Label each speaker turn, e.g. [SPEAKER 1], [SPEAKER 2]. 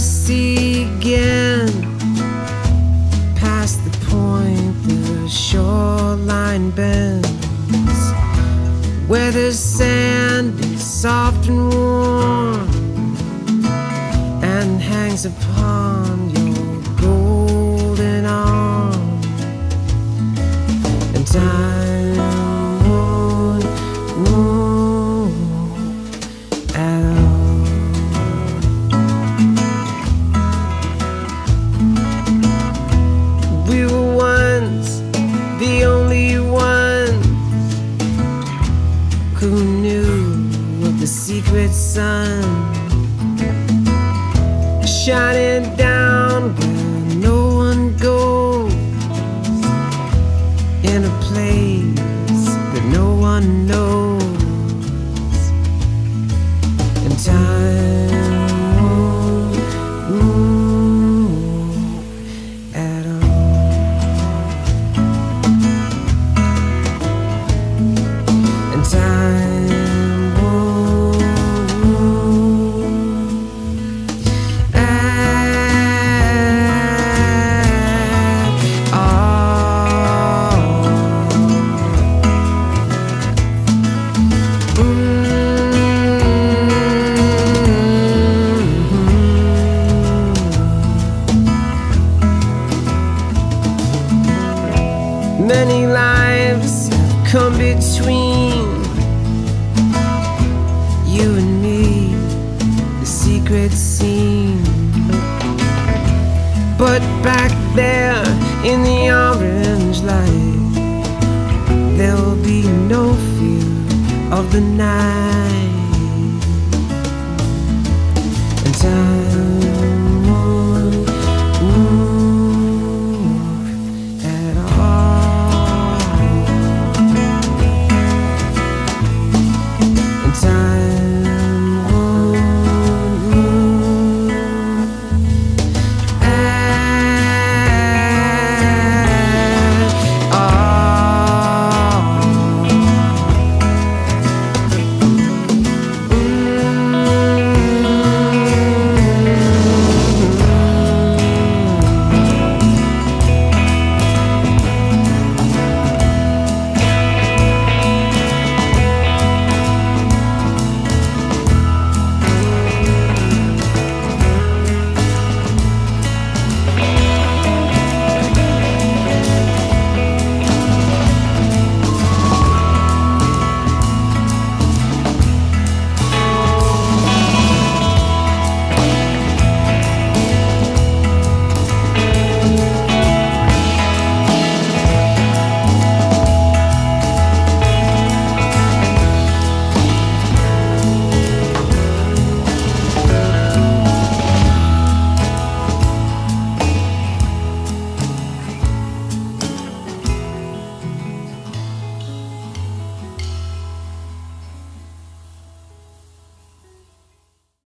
[SPEAKER 1] see again. Past the point the shoreline bends, where the sand is soft and warm and hangs upon your golden arm. And time won't move at all. We were once the only one who knew of the secret sun shining down where no one goes, in a place that no one knows. And time won't move at all. And time won't move at all. Many lives have come between you and me, the secret scene. But back there in the orange light, there will be no fear of the night.